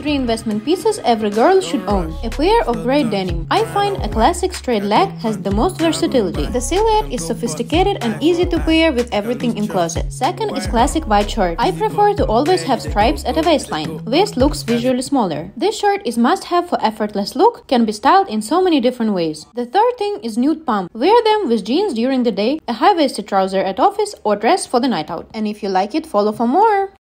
3 investment pieces every girl should own. A pair of gray denim. I find a classic straight leg has the most versatility. The silhouette is sophisticated and easy to pair with everything in closet. Second is classic white shirt. I prefer to always have stripes at a waistline. Waist looks visually smaller. This shirt is must-have for effortless look, can be styled in so many different ways. The third thing is nude pump. Wear them with jeans during the day, a high-waisted trouser at office, or dress for the night out. And if you like it, follow for more.